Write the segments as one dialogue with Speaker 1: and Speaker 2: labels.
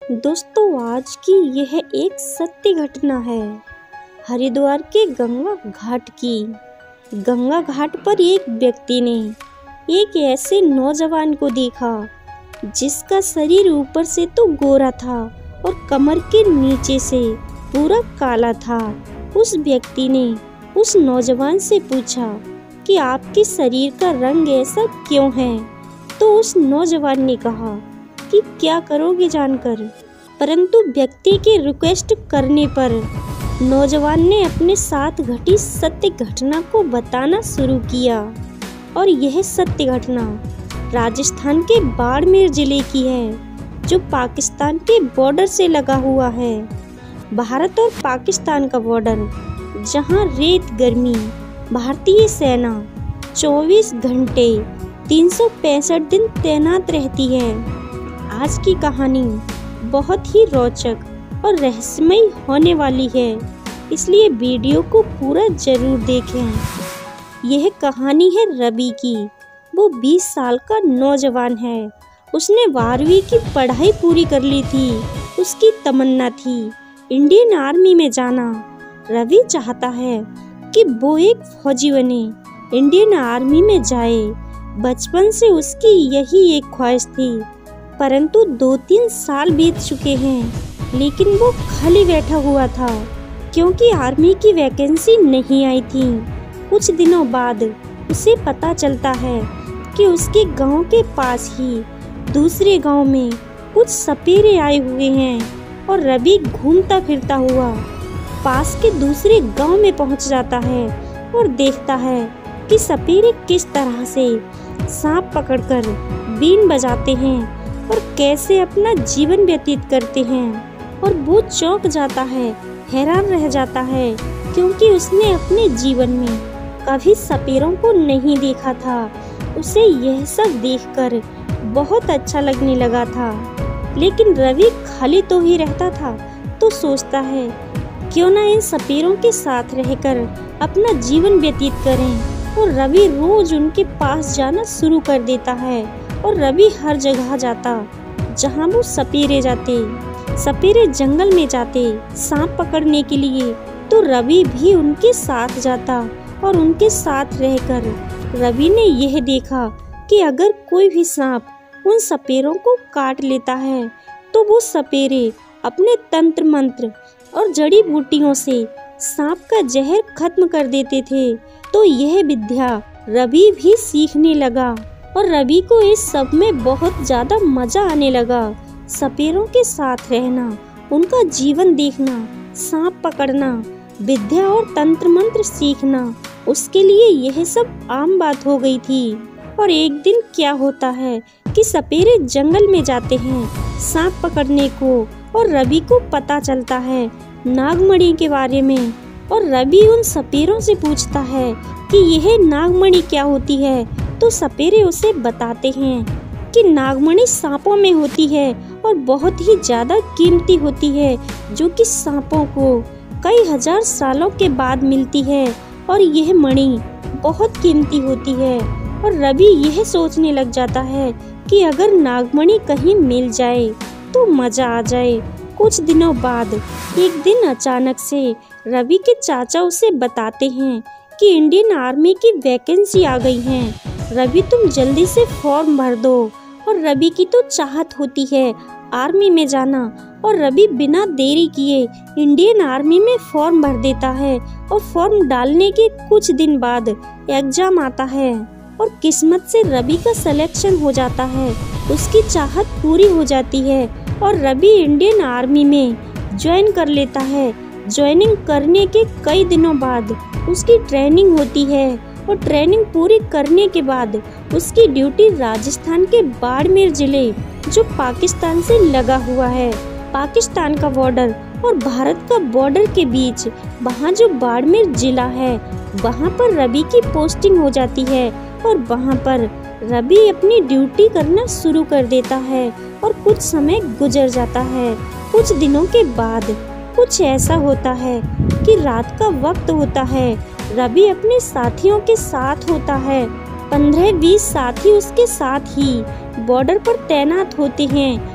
Speaker 1: दोस्तों, आज की यह एक सत्य घटना है हरिद्वार के गंगा घाट की। गंगा घाट पर एक व्यक्ति ने एक ऐसे नौजवान को देखा जिसका शरीर ऊपर से तो गोरा था और कमर के नीचे से पूरा काला था। उस व्यक्ति ने उस नौजवान से पूछा कि आपके शरीर का रंग ऐसा क्यों है? तो उस नौजवान ने कहा कि क्या करोगे जानकर। परंतु व्यक्ति के रिक्वेस्ट करने पर नौजवान ने अपने साथ घटी सत्य घटना को बताना शुरू किया। और यह सत्य घटना राजस्थान के बाड़मेर जिले की है, जो पाकिस्तान के बॉर्डर से लगा हुआ है। भारत और पाकिस्तान का बॉर्डर, जहां रेत गर्मी भारतीय सेना 24 घंटे 365 दिन तैनात रहती है। आज की कहानी बहुत ही रोचक और रहस्यमय होने वाली है, इसलिए वीडियो को पूरा जरूर देखें। यह कहानी है रवि की। वो 20 साल का नौजवान है। उसने 12वीं की पढ़ाई पूरी कर ली थी। उसकी तमन्ना थी इंडियन आर्मी में जाना। रवि चाहता है कि वो एक फौजी बने, इंडियन आर्मी में जाए। बचपन से उसकी यही एक ख्वाहिश थी। परंतु 2-3 साल बीत चुके हैं, लेकिन वो खाली बैठा हुआ था क्योंकि आर्मी की वैकेंसी नहीं आई थी। कुछ दिनों बाद उसे पता चलता है कि उसके गांव के पास ही दूसरे गांव में कुछ सपेरे आए हुए हैं। और रवि घूमता फिरता हुआ पास के दूसरे गांव में पहुंच जाता है और देखता है कि सपेरे किस तरह से सांप पकड़कर बीन बजाते हैं और कैसे अपना जीवन व्यतीत करते हैं। और वो चौंक जाता है, हैरान रह जाता है, क्योंकि उसने अपने जीवन में कभी सपेरों को नहीं देखा था। उसे यह सब देखकर बहुत अच्छा लगने लगा था। लेकिन रवि खाली तो ही रहता था, तो सोचता है क्यों ना इन सपेरों के साथ रहकर अपना जीवन व्यतीत करें। और रवि रोज उनके पास जाना शुरू कर देता है। और रवि हर जगह जाता जहां वो सपेरे जाते। सपेरे जंगल में जाते सांप पकड़ने के लिए, तो रवि भी उनके साथ जाता। और उनके साथ रहकर रवि ने यह देखा कि अगर कोई भी सांप उन सपेरों को काट लेता है, तो वो सपेरे अपने तंत्र मंत्र और जड़ी बूटियों से सांप का जहर खत्म कर देते थे। तो यह विद्या रवि भी सीखने लगा और रवि को इस सब में बहुत ज्यादा मजा आने लगा। सपेरों के साथ रहना, उनका जीवन देखना, सांप पकड़ना, विद्या और तंत्र मंत्र सीखना, उसके लिए यह सब आम बात हो गई थी। और एक दिन क्या होता है कि सपेरे जंगल में जाते हैं सांप पकड़ने को, और रवि को पता चलता है नागमणि के बारे में। और रवि उन सपेरों से पूछता है कि यह नागमणि क्या होती है। तो सपेरे उसे बताते हैं कि नागमणि सांपों में होती है और बहुत ही ज्यादा कीमती होती है, जो कि सांपों को कई हजार सालों के बाद मिलती है। और यह मणि बहुत कीमती होती है। और रवि यह सोचने लग जाता है कि अगर नागमणि कहीं मिल जाए तो मजा आ जाए। कुछ दिनों बाद एक दिन अचानक से रवि के चाचा उसे बताते हैं कि इंडियन आर्मी की वैकेंसी आ गई है। रवि, तुम जल्दी से फॉर्म भर दो। और रवि की तो चाहत होती है आर्मी में जाना, और रवि बिना देरी किए इंडियन आर्मी में फॉर्म भर देता है। और फॉर्म डालने के कुछ दिन बाद एग्जाम आता है और किस्मत से रवि का सिलेक्शन हो जाता है। उसकी चाहत पूरी हो जाती है और रवि इंडियन आर्मी में ज्वाइन कर लेता है। ज्वाइनिंग करने के कई दिनों बाद उसकी ट्रेनिंग होती है। और ट्रेनिंग पूरी करने के बाद उसकी ड्यूटी राजस्थान के बाड़मेर जिले, जो पाकिस्तान से लगा हुआ है, पाकिस्तान का बॉर्डर और भारत का बॉर्डर के बीच, वहाँ जो बाड़मेर जिला है, वहाँ पर रवि की पोस्टिंग हो जाती है। और वहाँ पर रवि अपनी ड्यूटी करना शुरू कर देता है। और कुछ समय गुजर जाता है। कुछ दिनों के बाद कुछ ऐसा होता है कि रात का वक्त होता है। रवि अपने साथियों के साथ होता है। 15-20 साथी उसके साथ ही बॉर्डर पर तैनात होते हैं।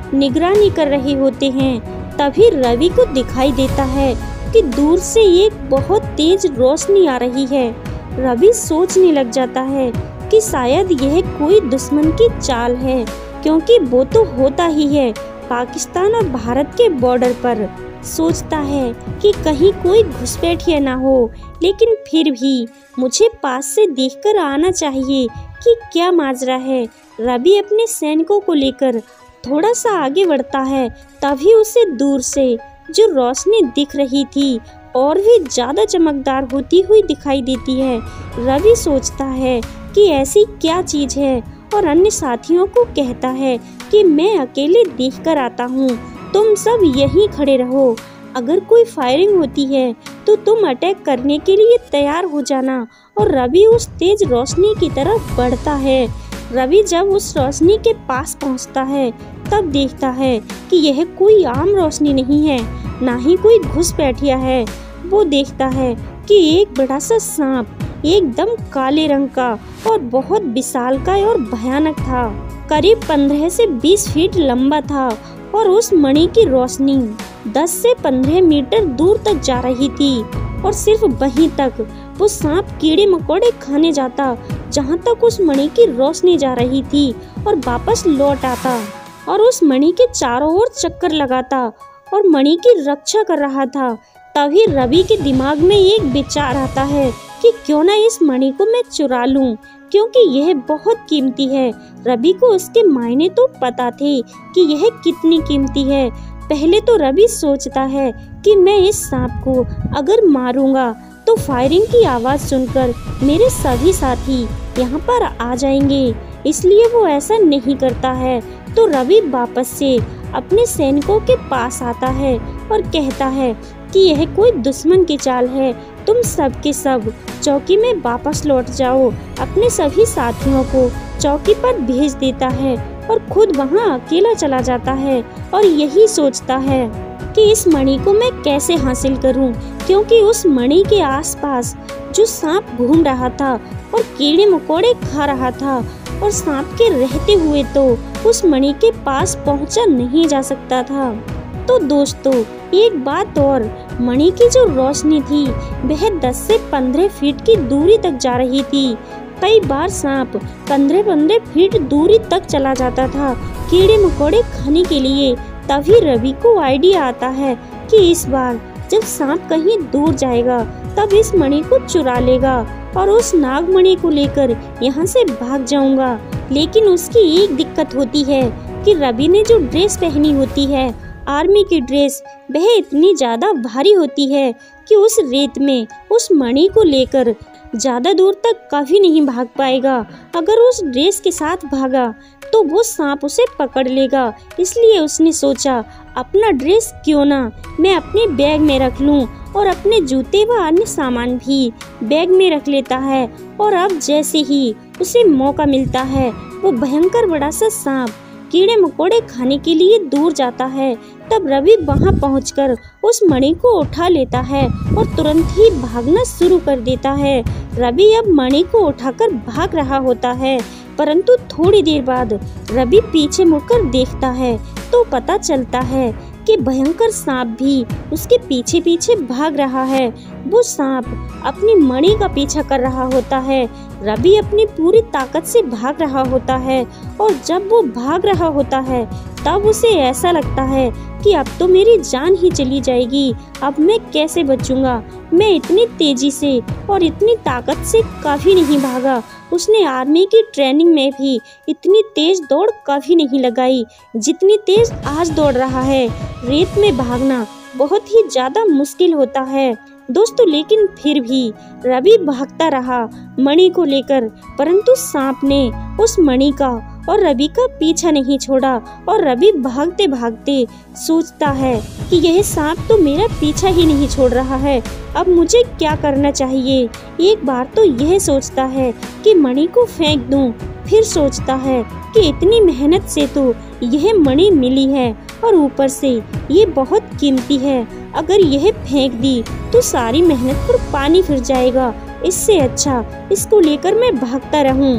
Speaker 1: निगरानी कर रहे होते हैं। तभी रवि को दिखाई देता है कि दूर से एक बहुत तेज रोशनी आ रही है। रवि सोचने लग जाता है कि शायद यह कोई दुश्मन की चाल है, क्योंकि वो तो होता ही है पाकिस्तान और भारत के बॉर्डर पर। सोचता है कि कहीं कोई घुसपैठिया ना हो, लेकिन फिर भी मुझे पास से देखकर आना चाहिए कि क्या माजरा है। रवि अपने सैनिकों को लेकर थोड़ा सा आगे बढ़ता है। तभी उसे दूर से जो रोशनी दिख रही थी और भी ज्यादा चमकदार होती हुई दिखाई देती है। रवि सोचता है कि ऐसी क्या चीज है और अन्य साथियों को कहता है कि मैं अकेले देखकर आता हूँ, तुम सब यहीं खड़े रहो। अगर कोई फायरिंग होती है तो तुम अटैक करने के लिए तैयार हो जाना। और रवि उस तेज रोशनी की तरफ बढ़ता है। रवि जब उस रोशनी के पास पहुंचता है तब देखता है कि यह कोई आम रोशनी नहीं है, ना ही कोई घुसपैठिया है। वो देखता है कि एक बड़ा सा सांप एकदम काले रंग का और बहुत विशालकाय और भयानक था। करीब 15 से 20 फीट लंबा था और उस मणि की रोशनी 10 से 15 मीटर दूर तक जा रही थी। और सिर्फ वहीं तक वो सांप कीड़े मकोड़े खाने जाता जहां तक उस मणि की रोशनी जा रही थी, और वापस लौट आता और उस मणि के चारों ओर चक्कर लगाता और मणि की रक्षा कर रहा था। तभी रवि के दिमाग में एक विचार आता है कि क्यों ना इस मणि को मैं चुरा लूं, क्योंकि यह बहुत कीमती है। रवि को उसके मायने तो पता थे कि यह कितनी कीमती है। पहले तो रवि सोचता है कि मैं इस सांप को अगर मारूंगा तो फायरिंग की आवाज सुनकर मेरे सभी साथी यहाँ पर आ जाएंगे, इसलिए वो ऐसा नहीं करता है। तो रवि वापस से अपने सैनिकों के पास आता है और कहता है कि यह कोई दुश्मन की चाल है, तुम सब के सब चौकी में वापस लौट जाओ। अपने सभी साथियों को चौकी पर भेज देता है और खुद वहां अकेला चला जाता है और यही सोचता है कि इस मणि को मैं कैसे हासिल करूं, क्योंकि उस मणि के आसपास जो सांप घूम रहा था और कीड़े मकोड़े खा रहा था, और सांप के रहते हुए तो उस मणि के पास पहुंचा नहीं जा सकता था। तो दोस्तों एक बात और, मणि की जो रोशनी थी वह 10 से 15 फीट की दूरी तक जा रही थी। कई बार सांप 15-15 फीट दूरी तक चला जाता था कीड़े मकोड़े खाने के लिए। तभी रवि को आइडिया आता है कि इस बार जब सांप कहीं दूर जाएगा तब इस मणि को चुरा लेगा और उस नागमणि को लेकर यहाँ से भाग जाऊंगा। लेकिन उसकी एक दिक्कत होती है कि रवि ने जो ड्रेस पहनी होती है, आर्मी की ड्रेस, वह इतनी ज्यादा भारी होती है कि उस रेत में उस मणि को लेकर ज्यादा दूर तक कभी नहीं भाग पाएगा। अगर उस ड्रेस के साथ भागा तो वो सांप उसे पकड़ लेगा। इसलिए उसने सोचा अपना ड्रेस क्यों ना मैं अपने बैग में रख लूं, और अपने जूते व अन्य सामान भी बैग में रख लेता है। और अब जैसे ही उसे मौका मिलता है वो भयंकर बड़ा सा सांप कीड़े मकोड़े खाने के लिए दूर जाता है। तब रवि वहां पहुंचकर उस मणि को उठा लेता है और तुरंत ही भागना शुरू कर देता है। रवि अब मणि को उठाकर भाग रहा होता है, परंतु थोड़ी देर बाद रवि पीछे मुड़कर देखता है तो पता चलता है कि भयंकर सांप भी उसके पीछे पीछे भाग रहा है। वो सांप अपनी मणि का पीछा कर रहा होता है। रवि अपनी पूरी ताकत से भाग रहा होता है, और जब वो भाग रहा होता है तब उसे ऐसा लगता है कि अब तो मेरी जान ही चली जाएगी, अब मैं कैसे बचूंगा। मैं इतनी तेजी से और इतनी ताकत से कभी नहीं भागा। उसने आर्मी की ट्रेनिंग में भी इतनी तेज दौड़ कभी नहीं लगाई जितनी तेज आज दौड़ रहा है। रेत में भागना बहुत ही ज्यादा मुश्किल होता है दोस्तों, लेकिन फिर भी रवि भागता रहा मणि को लेकर, परंतु सांप ने उस मणि का और रवि का पीछा नहीं छोड़ा। और रवि भागते भागते सोचता है कि यह सांप तो मेरा पीछा ही नहीं छोड़ रहा है, अब मुझे क्या करना चाहिए। एक बार तो यह सोचता है कि मणि को फेंक दूं, फिर सोचता है कि इतनी मेहनत से तो यह मणि मिली है और ऊपर से ये बहुत कीमती है, अगर यह फेंक दी तो सारी मेहनत पर पानी फिर जाएगा। इससे अच्छा इसको लेकर मैं भागता रहूं।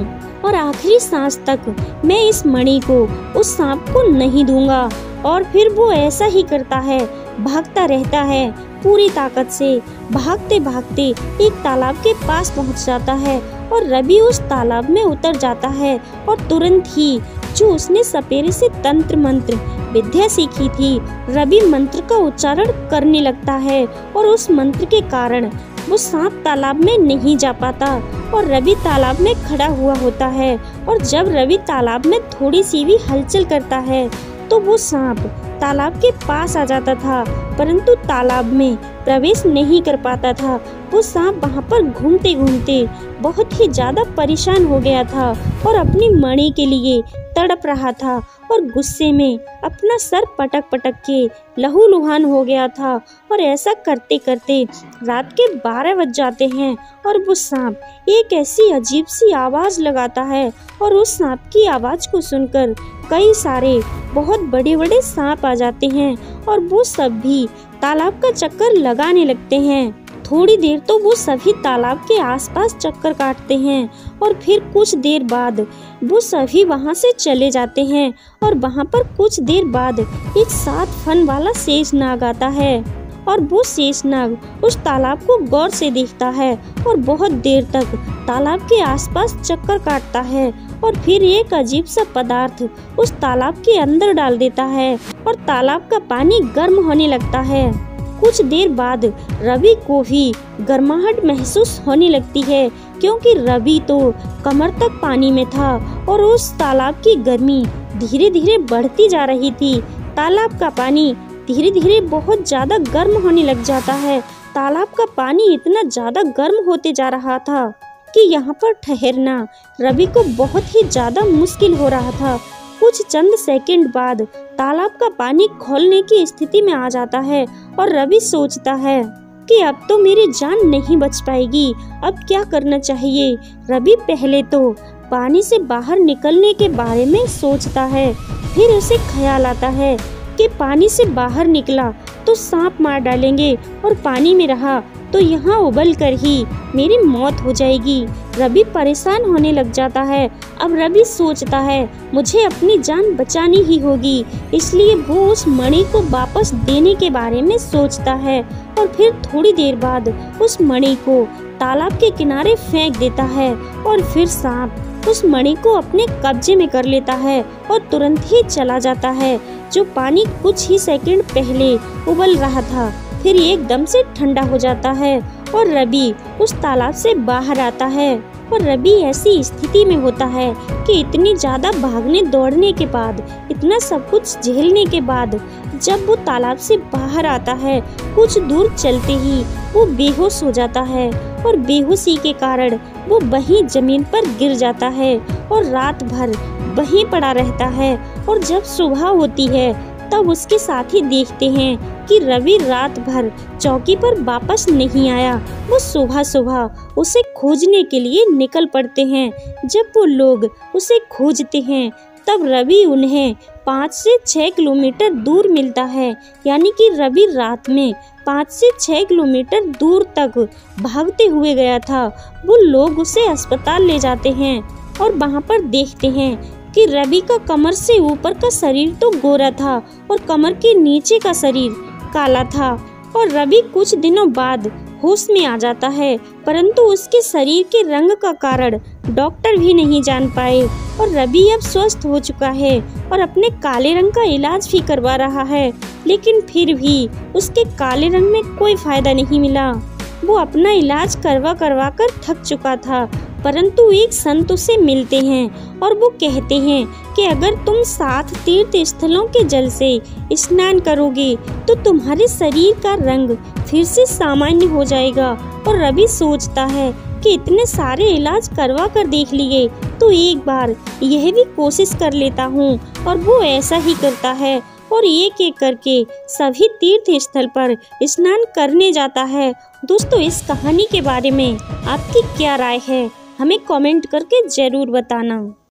Speaker 1: और आखिरी सांस तक मैं इस मणि को उस सांप को नहीं दूंगा। और फिर वो ऐसा ही करता है, भागता रहता है पूरी ताकत से। भागते भागते एक तालाब के पास पहुंच जाता है और रवि उस तालाब में उतर जाता है और तुरंत ही जो उसने सपेरे से तंत्र मंत्र विद्या सीखी थी, रवि मंत्र का उच्चारण करने लगता है और उस मंत्र के कारण वो सांप तालाब में नहीं जा पाता और रवि तालाब में खड़ा हुआ होता है। और जब रवि तालाब में थोड़ी सी भी हलचल करता है तो वो सांप तालाब के पास आ जाता था, परंतु तालाब में प्रवेश नहीं कर पाता था। वो सांप वहाँ पर घूमते घूमते बहुत ही ज्यादा परेशान हो गया था और अपनी मणि के लिए तड़प रहा था और गुस्से में अपना सर पटक पटक के लहूलुहान हो गया था। और ऐसा करते करते रात के 12 बज जाते हैं और वो सांप एक ऐसी अजीब सी आवाज लगाता है और उस सांप की आवाज को सुनकर कई सारे बहुत बड़े बड़े सांप आ जाते हैं और वो सब भी तालाब का चक्कर लगाने लगते हैं। थोड़ी देर तो वो सभी तालाब के आसपास चक्कर काटते हैं और फिर कुछ देर बाद वो सभी वहां से चले जाते हैं और वहां पर कुछ देर बाद एक 7 फन वाला शेषनाग आता है और वो शेषनाग उस तालाब को गौर से देखता है और बहुत देर तक तालाब के आसपास चक्कर काटता है और फिर एक अजीब सा पदार्थ उस तालाब के अंदर डाल देता है और तालाब का पानी गर्म होने लगता है। कुछ देर बाद रवि को भी गर्माहट महसूस होने लगती है क्योंकि रवि तो कमर तक पानी में था और उस तालाब की गर्मी धीरे धीरे बढ़ती जा रही थी। तालाब का पानी धीरे धीरे बहुत ज्यादा गर्म होने लग जाता है। तालाब का पानी इतना ज्यादा गर्म होते जा रहा था कि यहाँ पर ठहरना रवि को बहुत ही ज्यादा मुश्किल हो रहा था। कुछ चंद सेकंड बाद तालाब का पानी खोलने की स्थिति में आ जाता है और रवि सोचता है कि अब तो मेरी जान नहीं बच पाएगी, अब क्या करना चाहिए। रवि पहले तो पानी से बाहर निकलने के बारे में सोचता है, फिर उसे ख्याल आता है कि पानी से बाहर निकला तो सांप मार डालेंगे और पानी में रहा तो यहाँ उबल कर ही मेरी मौत हो जाएगी। रवि परेशान होने लग जाता है। अब रवि सोचता है मुझे अपनी जान बचानी ही होगी, इसलिए वो उस मणि को वापस देने के बारे में सोचता है और फिर थोड़ी देर बाद उस मणि को तालाब के किनारे फेंक देता है और फिर सांप उस मणि को अपने कब्जे में कर लेता है और तुरंत ही चला जाता है। जो पानी कुछ ही सेकंड पहले उबल रहा था फिर एकदम से ठंडा हो जाता है और रवि उस तालाब से बाहर आता है। और रवि ऐसी स्थिति में होता है कि इतनी ज्यादा भागने दौड़ने के बाद, इतना सब कुछ झेलने के बाद जब वो तालाब से बाहर आता है, कुछ दूर चलते ही वो बेहोश हो जाता है और बेहोशी के कारण वो वहीं जमीन पर गिर जाता है और रात भर वहीं पड़ा रहता है। और जब सुबह होती है तब उसके साथी देखते हैं कि रवि रात भर चौकी पर वापस नहीं आया। वो सुबह सुबह उसे खोजने के लिए निकल पड़ते हैं। जब वो लोग उसे खोजते हैं तब रवि उन्हें 5 से 6 किलोमीटर दूर मिलता है, यानी कि रवि रात में 5 से 6 किलोमीटर दूर तक भागते हुए गया था। वो लोग उसे अस्पताल ले जाते हैं और वहाँ पर देखते हैं कि रवि का कमर से ऊपर का शरीर तो गोरा था और कमर के नीचे का शरीर काला था। और रवि कुछ दिनों बाद होश में आ जाता है, परंतु उसके शरीर के रंग का कारण डॉक्टर भी नहीं जान पाए। और रवि अब स्वस्थ हो चुका है और अपने काले रंग का इलाज भी करवा रहा है, लेकिन फिर भी उसके काले रंग में कोई फायदा नहीं मिला। वो अपना इलाज करवा करवा कर थक चुका था, परंतु एक संत उसे मिलते हैं और वो कहते हैं कि अगर तुम 7 तीर्थ स्थलों के जल से स्नान करोगे तो तुम्हारे शरीर का रंग फिर से सामान्य हो जाएगा। और रवि सोचता है कि इतने सारे इलाज करवा कर देख लिए तो एक बार यह भी कोशिश कर लेता हूँ। और वो ऐसा ही करता है और एक एक करके सभी तीर्थ स्थल पर स्नान करने जाता है। दोस्तों, इस कहानी के बारे में आपकी क्या राय है, हमें कमेंट करके जरूर बताना।